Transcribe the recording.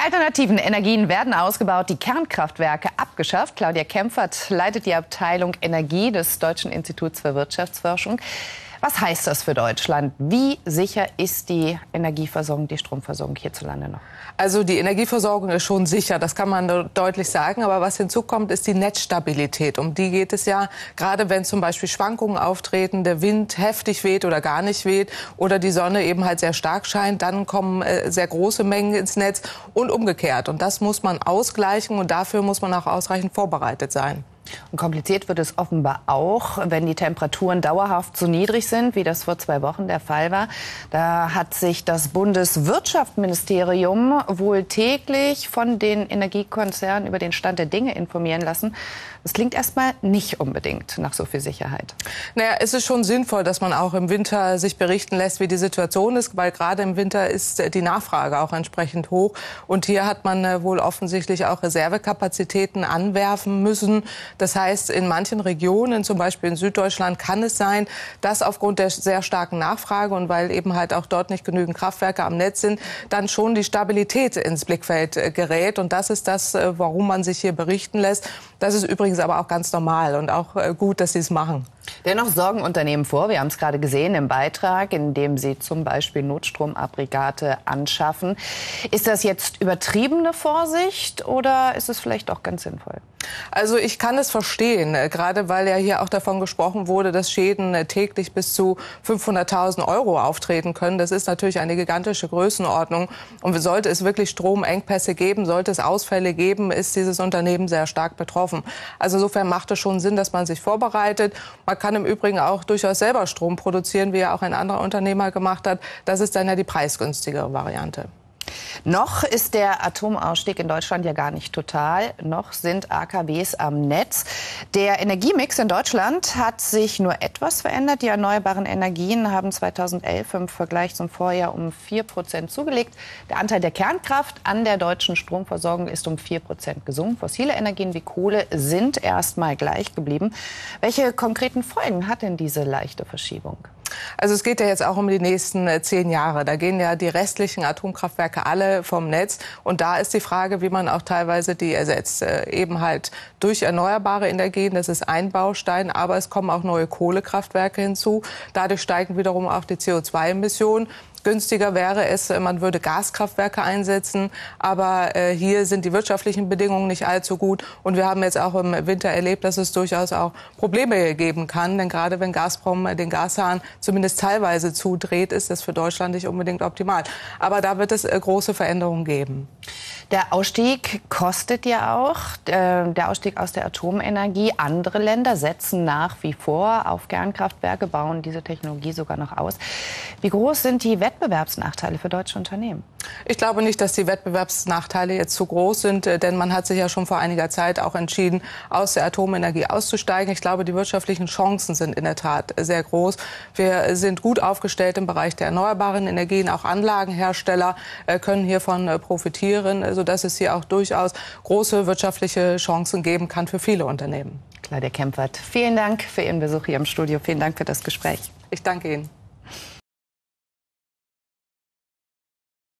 Die alternativen Energien werden ausgebaut, die Kernkraftwerke abgeschafft. Claudia Kempfert leitet die Abteilung Energie des Deutschen Instituts für Wirtschaftsforschung. Was heißt das für Deutschland? Wie sicher ist die Energieversorgung, die Stromversorgung hierzulande noch? Also die Energieversorgung ist schon sicher, das kann man deutlich sagen. Aber was hinzukommt, ist die Netzstabilität. Um die geht es ja, gerade wenn zum Beispiel Schwankungen auftreten, der Wind heftig weht oder gar nicht weht oder die Sonne eben halt sehr stark scheint, dann kommen sehr große Mengen ins Netz und umgekehrt. Und das muss man ausgleichen und dafür muss man auch ausreichend vorbereitet sein. Und kompliziert wird es offenbar auch, wenn die Temperaturen dauerhaft so niedrig sind, wie das vor 2 Wochen der Fall war. Da hat sich das Bundeswirtschaftsministerium wohl täglich von den Energiekonzernen über den Stand der Dinge informieren lassen. Das klingt erstmal nicht unbedingt nach so viel Sicherheit. Naja, es ist schon sinnvoll, dass man auch im Winter sich berichten lässt, wie die Situation ist, weil gerade im Winter ist die Nachfrage auch entsprechend hoch. Und hier hat man wohl offensichtlich auch Reservekapazitäten anwerfen müssen. Das heißt, in manchen Regionen, zum Beispiel in Süddeutschland, kann es sein, dass aufgrund der sehr starken Nachfrage und weil eben halt auch dort nicht genügend Kraftwerke am Netz sind, dann schon die Stabilität ins Blickfeld gerät. Und das ist das, warum man sich hier berichten lässt. Das ist übrigens aber auch ganz normal und auch gut, dass sie es machen. Dennoch sorgen Unternehmen vor, wir haben es gerade gesehen im Beitrag, indem sie zum Beispiel Notstromaggregate anschaffen. Ist das jetzt übertriebene Vorsicht oder ist es vielleicht auch ganz sinnvoll? Also ich kann es verstehen, gerade weil ja hier auch davon gesprochen wurde, dass Schäden täglich bis zu 500.000 € auftreten können. Das ist natürlich eine gigantische Größenordnung. Und sollte es wirklich Stromengpässe geben, sollte es Ausfälle geben, ist dieses Unternehmen sehr stark betroffen. Also insofern macht es schon Sinn, dass man sich vorbereitet. Man kann im Übrigen auch durchaus selber Strom produzieren, wie ja auch ein anderer Unternehmer gemacht hat. Das ist dann ja die preisgünstigere Variante. Noch ist der Atomausstieg in Deutschland ja gar nicht total. Noch sind AKWs am Netz. Der Energiemix in Deutschland hat sich nur etwas verändert. Die erneuerbaren Energien haben 2011 im Vergleich zum Vorjahr um 4% zugelegt. Der Anteil der Kernkraft an der deutschen Stromversorgung ist um 4% gesunken. Fossile Energien wie Kohle sind erst mal gleich geblieben. Welche konkreten Folgen hat denn diese leichte Verschiebung? Also es geht ja jetzt auch um die nächsten 10 Jahre. Da gehen ja die restlichen Atomkraftwerke alle vom Netz. Und da ist die Frage, wie man auch teilweise die ersetzt. Eben halt durch erneuerbare Energien, das ist ein Baustein. Aber es kommen auch neue Kohlekraftwerke hinzu. Dadurch steigen wiederum auch die CO2-Emissionen. Günstiger wäre es, man würde Gaskraftwerke einsetzen. Aber hier sind die wirtschaftlichen Bedingungen nicht allzu gut. Und wir haben jetzt auch im Winter erlebt, dass es durchaus auch Probleme geben kann. Denn gerade wenn Gazprom den Gashahn zumindest teilweise zudreht, ist das für Deutschland nicht unbedingt optimal. Aber da wird es große Veränderungen geben. Der Ausstieg kostet ja auch, der Ausstieg aus der Atomenergie. Andere Länder setzen nach wie vor auf Kernkraftwerke, bauen diese Technologie sogar noch aus. Wie groß sind die Wettbewerbsnachteile für deutsche Unternehmen? Ich glaube nicht, dass die Wettbewerbsnachteile jetzt zu groß sind, denn man hat sich ja schon vor einiger Zeit auch entschieden, aus der Atomenergie auszusteigen. Ich glaube, die wirtschaftlichen Chancen sind in der Tat sehr groß. Wir sind gut aufgestellt im Bereich der erneuerbaren Energien. Auch Anlagenhersteller können hiervon profitieren, sodass es hier auch durchaus große wirtschaftliche Chancen geben kann für viele Unternehmen. Claudia Kempfert, vielen Dank für Ihren Besuch hier im Studio. Vielen Dank für das Gespräch. Ich danke Ihnen.